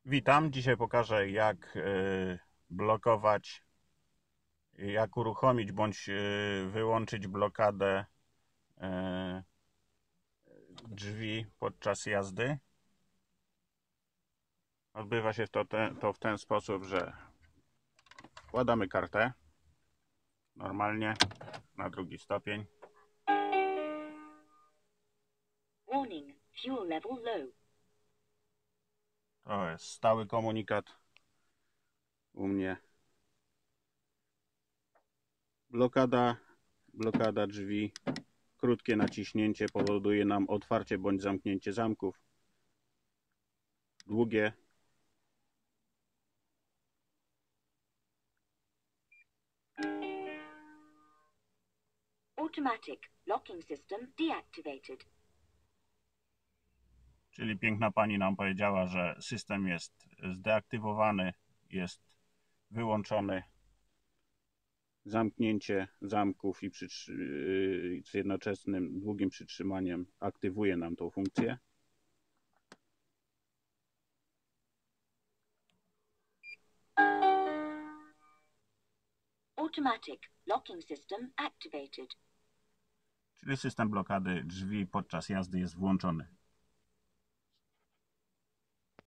Witam. Dzisiaj pokażę, jak blokować, jak uruchomić bądź wyłączyć blokadę drzwi podczas jazdy. Odbywa się to w ten sposób, że wkładamy kartę normalnie na drugi stopień. Warning, fuel level low. To jest stały komunikat u mnie. Blokada drzwi. Krótkie naciśnięcie powoduje nam otwarcie bądź zamknięcie zamków. Długie Automatic locking system deactivated. Czyli piękna pani nam powiedziała, że system jest zdeaktywowany, jest wyłączony. Zamknięcie zamków i z jednoczesnym długim przytrzymaniem aktywuje nam tą funkcję. Automatic locking system activated. Czyli system blokady drzwi podczas jazdy jest włączony.